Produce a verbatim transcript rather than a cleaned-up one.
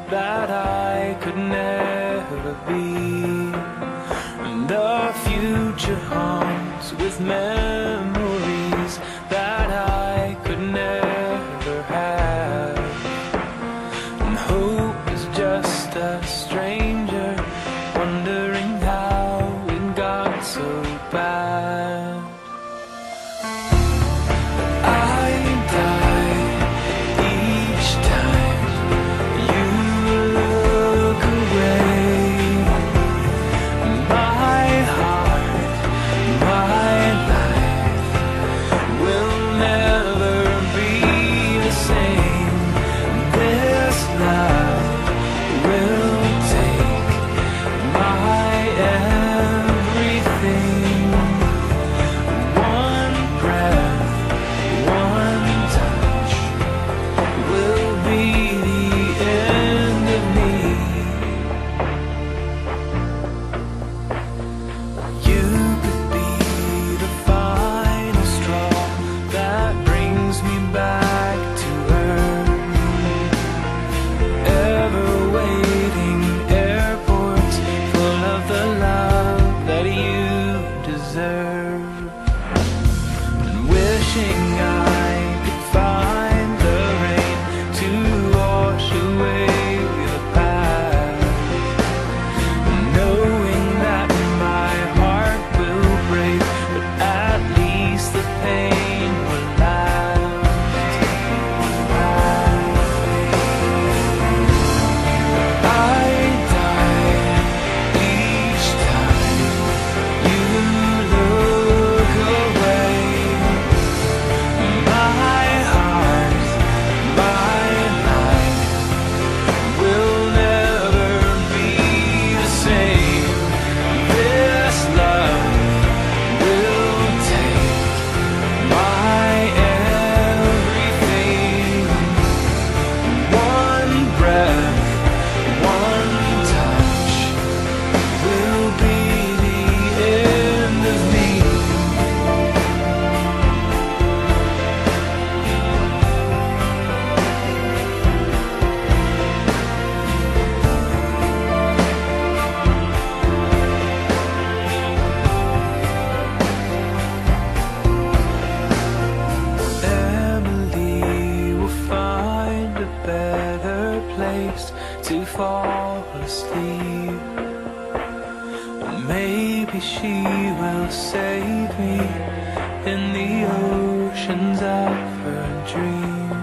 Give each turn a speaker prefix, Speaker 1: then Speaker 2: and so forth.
Speaker 1: that I could never be, and the future haunts with memories that I could never have, and hope is just a stranger wondering how it got so bad. To fall asleep, and maybe she will save me in the oceans of her dreams.